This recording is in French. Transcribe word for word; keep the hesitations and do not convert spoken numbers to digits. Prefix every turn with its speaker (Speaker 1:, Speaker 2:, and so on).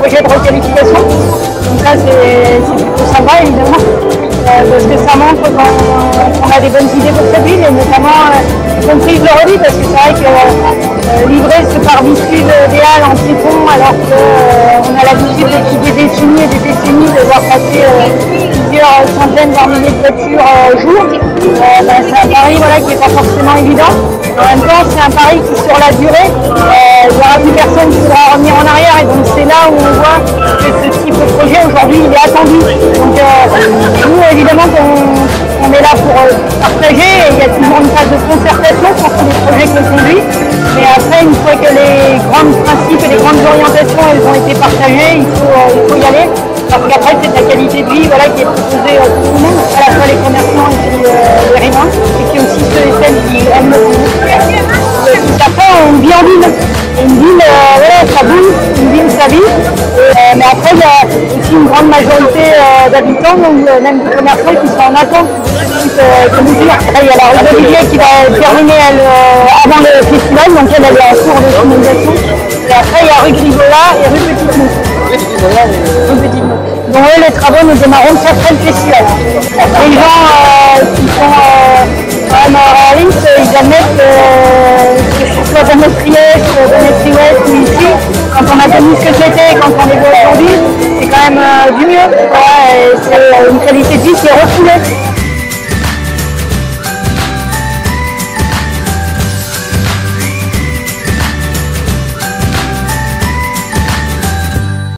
Speaker 1: projet de requalification. Donc ça c'est plutôt sympa évidemment, euh, parce que ça montre qu'on a des bonnes idées pour cette ville, et notamment y compris je le redis, parce que c'est vrai que euh, livrer ce Parvis-Sud des Halles en piéton, alors qu'on euh, a l'habitude depuis des décennies et des décennies de voir passer euh, plusieurs centaines, voire milliers de voitures euh, jour, euh, bah, c'est un pari voilà, qui n'est pas forcément évident. En même temps, c'est un pari qui, sur la durée, euh, il n'y aura plus personne qui pourra revenir en arrière, et donc c'est là où on voit que ce type de projet aujourd'hui il est attendu. Donc euh, nous évidemment on, on est là pour euh, partager, et il y a toujours une phase de concertation pour tous les projets qu'on conduit, mais après une fois que les grands principes et les grandes orientations elles ont été partagées, il faut, euh, il faut y aller, parce qu'après c'est de la qualité de vie voilà, qui est proposée à tout le monde, à la fois les commerçants et puis euh, les riverains, et puis aussi ceux et celles qui aiment le pays. Après on vit en ville, une ville euh, voilà, ça bouge, une ville ça vit, et, euh, mais après il y a aussi une grande majorité euh, d'habitants, donc euh, même des commerçants qui sont en attente de mesures. Il y a la rue d'Olivier qui va terminer elle, euh, avant le festival, donc elle, elle est en cours de finalisation, et après il y a rue Grigola et rue Petite-Mousse. Rue Petite-Mousse. Donc oui, les travaux nous démarrons très très le festival. Les gens euh, qui sont euh, quand même réalistes, ils admettent euh, que ce soit dans notre Trieste, dans notre Trieste ou ici, quand on a connu ce que c'était, quand on les voit aujourd'hui, c'est quand même euh, du mieux. Ouais, c'est une qualité de vie qui est refoulée.